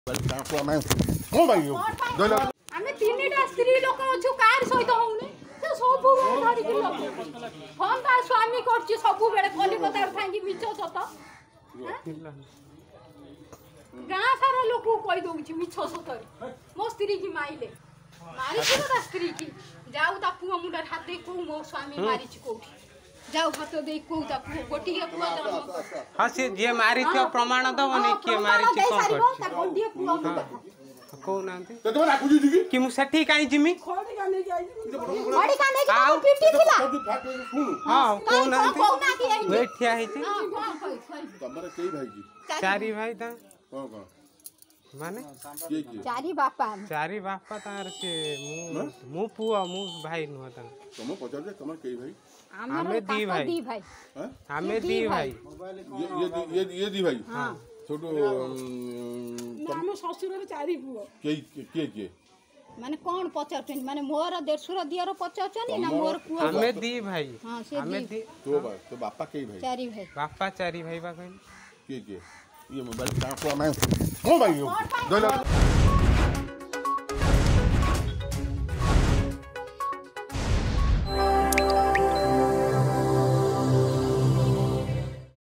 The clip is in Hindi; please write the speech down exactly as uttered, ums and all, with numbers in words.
आमे तीनटा स्त्री लोक अछु कार सहित होउनी से सब धरि के लोक हम ता स्वामी करछि सब बेले कलिकता थांगी मिछ सत गाँ सारा लोक कहि दउछि मिछ सत मो स्त्री की माइले मारी छी ना स्त्री की जाऊ ता पुआ मुंडर हाथ दे को मो स्वामी मारी छी कोठी जाऊ हाथ दे को ता गोटी के पुआ जन्म हां से जे मारी थियो प्रमाण दबनी के मारी छी कोन ता गोटी पुआ मुंडर को नांते तो तोरा कुजी दिगी कि मु सेठी काई जिमी खोडी का नहीं जाई खोडी का नहीं जाई पिटी थिला हां को नांते बैठिया है छी तमरे केई भाई जी चारि भाई ता कोन कोन माने के के चारि बापा चारि बापा तार के मु मु पुआ मु भाई न ता तुम पचार जे तमर केई भाई हमें दी भाई दी भाई हैं हमें दी भाई ये ये ये दी भाई हां छोटो नाम ससुर रे चारि पुओ के के के माने कोन पचारछन माने मोर देशुर दियर पचारछन ना मोर पुओ हमें दी भाई हां से हमें दी तो बा तो बापा के भाई चारि भाई बापा चारि भाई बा कहन के के ये मोबाइल का को मैं ओ भाई